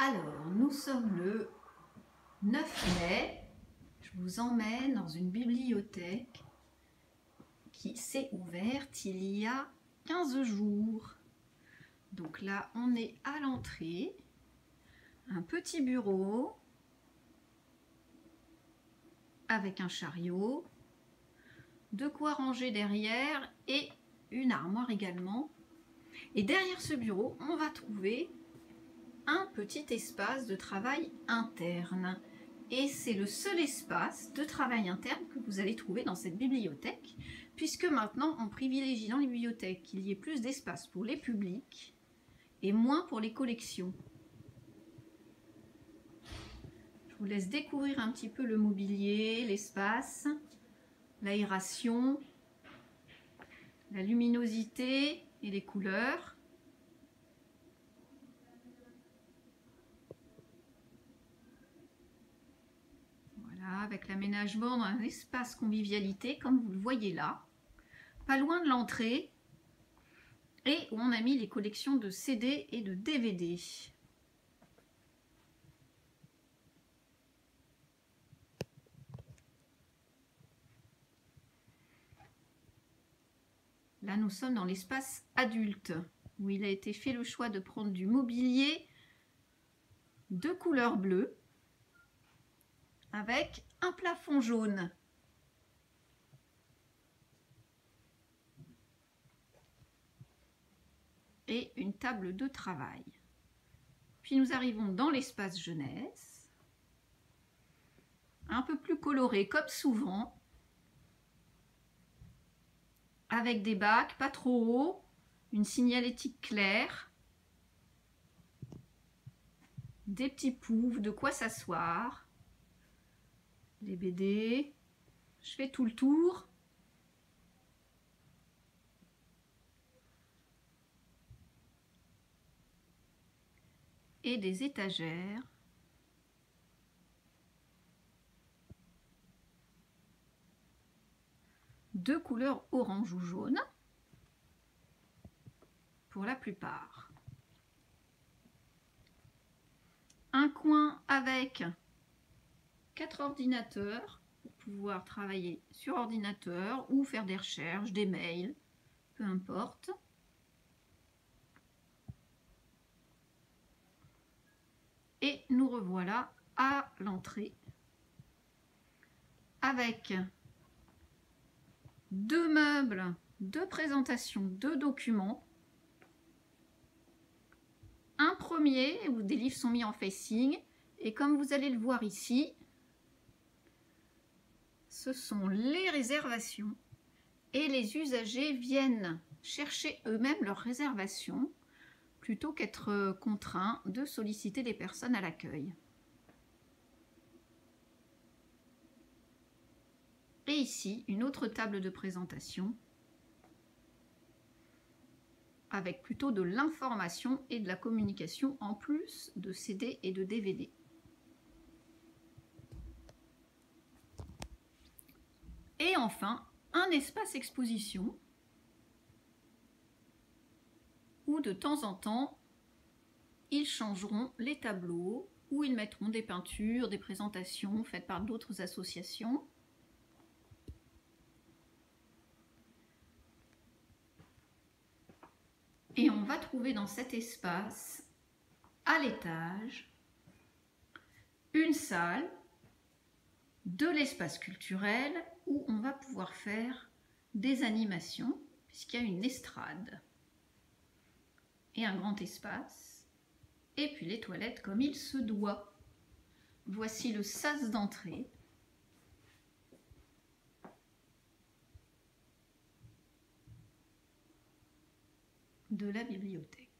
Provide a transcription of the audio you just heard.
Alors, nous sommes le 9 mai. Je vous emmène dans une bibliothèque qui s'est ouverte il y a 15 jours. Donc là, on est à l'entrée. Un petit bureau avec un chariot, de quoi ranger derrière et une armoire également. Et derrière ce bureau, on va trouver un petit espace de travail interne. Et c'est le seul espace de travail interne que vous allez trouver dans cette bibliothèque, puisque maintenant on privilégie dans les bibliothèques qu'il y ait plus d'espace pour les publics et moins pour les collections. Je vous laisse découvrir un petit peu le mobilier, l'espace, l'aération, la luminosité et les couleurs. Avec l'aménagement d'un espace convivialité, comme vous le voyez là, pas loin de l'entrée, et où on a mis les collections de CD et de DVD. Là, nous sommes dans l'espace adulte, où il a été fait le choix de prendre du mobilier de couleur bleue, avec un plafond jaune. Et une table de travail. Puis nous arrivons dans l'espace jeunesse, un peu plus coloré comme souvent, avec des bacs pas trop hauts, une signalétique claire, des petits poufs, de quoi s'asseoir, les BD, je fais tout le tour. Et des étagères de couleur orange ou jaune pour la plupart. Un coin avec 4 ordinateurs pour pouvoir travailler sur ordinateur ou faire des recherches, des mails, peu importe. Et nous revoilà à l'entrée avec 2 meubles de présentation de documents. Un premier où des livres sont mis en facing, et comme vous allez le voir ici, ce sont les réservations et les usagers viennent chercher eux-mêmes leurs réservations plutôt qu'être contraints de solliciter des personnes à l'accueil. Et ici, une autre table de présentation avec plutôt de l'information et de la communication en plus de CD et de DVD. Et enfin, un espace exposition où de temps en temps, ils changeront les tableaux, où ils mettront des peintures, des présentations faites par d'autres associations. Et on va trouver dans cet espace, à l'étage, une salle de l'espace culturel où on va pouvoir faire des animations, puisqu'il y a une estrade et un grand espace, et puis les toilettes comme il se doit. Voici le sas d'entrée. De la bibliothèque.